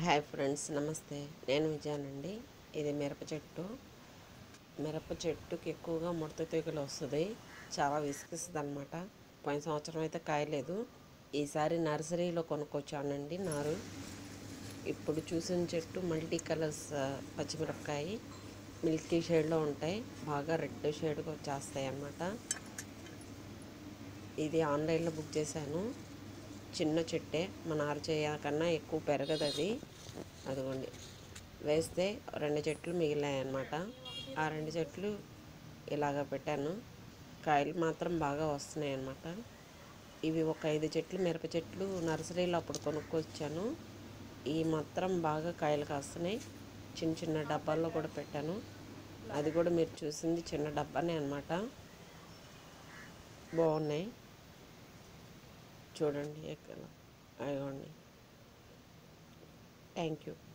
Hi friends, నమస్తే. నేను విజయానండి. ఇది మిరప చెట్టుకి ఎక్కువగా ముడత తెగులు వస్తుంది. చాలా విసిగిస్తుంది అనమాట. పోయిన సంవత్సరం అయితే కాయలేదు. ఈసారి నర్సరీలో కొనుక్కొచ్చానండి నారు. ఇప్పుడు చూసిన చెట్టు మల్టీ కలర్స్ పచ్చిమిరపకాయ మిల్కీ షేడ్లో ఉంటాయి. బాగా రెడ్ షేడ్గా వచ్చేస్తాయి అన్నమాట. ఇది ఆన్లైన్లో బుక్ చేశాను. చిన్న చెట్టే, మన అరచేయ కన్నా ఎక్కువ పెరగదు అది. అదిగోండి, వేస్తే 2 చెట్లు మిగిలాయి అన్నమాట. ఆ 2 చెట్లు ఇలాగ పెట్టాను. కాయలు మాత్రం బాగా వస్తున్నాయి అన్నమాట. ఇవి ఒక 5 చెట్లు మిరప చెట్లు నర్సరీలో అప్పుడు కొనుక్కొచ్చాను. ఈ మాత్రం బాగా కాయలు కాస్తున్నాయి. చిన్న చిన్న డబ్బాల్లో కూడా పెట్టాను. అది కూడా మీరు చూసింది చిన్న డబ్బానే అన్నమాట. బాగున్నాయి చూడండి. ఎక్కడ అదిగోండి. Thank you.